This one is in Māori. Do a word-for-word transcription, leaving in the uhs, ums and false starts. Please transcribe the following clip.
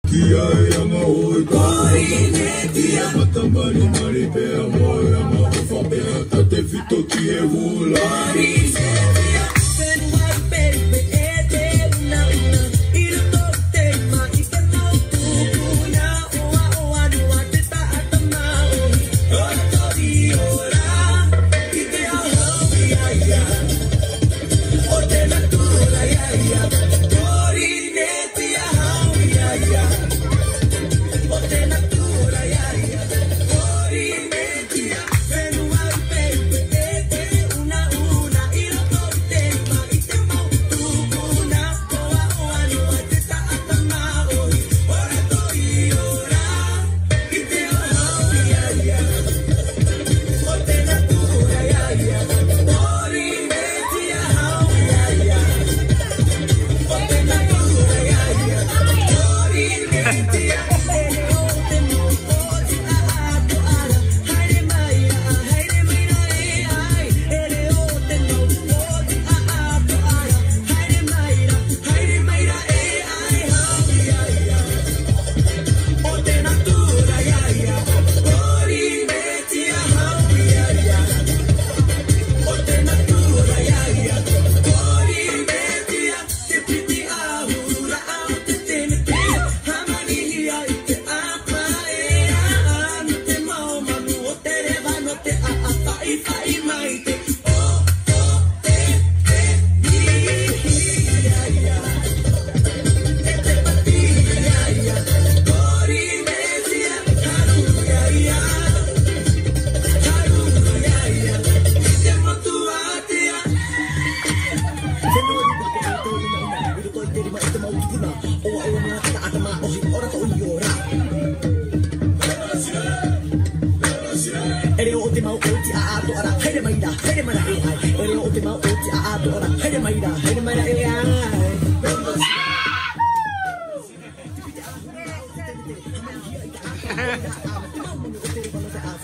Tia ama oi Corine tia matambari mari pe amor ama ufa pe tate fito ki e hula Corine tia Fenoar peri pe ete una una Iro tote ma ite mau tukuna Oa oa nua te ta atama oi Oto i ora Ite au hau ia ia Ote natura ia ia Corine tia hau ia ia Ote natura ia ia Corine tia Fenoar peri pe ete una una Iro tote ma ite mau tukuna Oa oa nua te ta atama oi Oto i ora Ite au hau ia ia Ote natura ia ia Corine tia hau ia ia Ote natura ia ia Corine tia Ele o te mo oti a ato ara Haere maira a haere maira e ai Ele o te mo oti a ato ara Haere maira, haere maira e ai Hau ia ia Ote natura ia ia Corine tia hau ia ia Ote natura ia ia Corine tia Te piti ahura au te tene tia Hamani ia i te apa e a No te mau manu o te rewa no te a a whai whai mai te O o te te i ia ia E te pati ia ia Corine tia haru ia ia Haru ia ia I te motu atea Ele o te mau oti a ato ara Haere maira, haere maira e ai Ele o te mau oti a ato ara Haere maira, haere maira e ai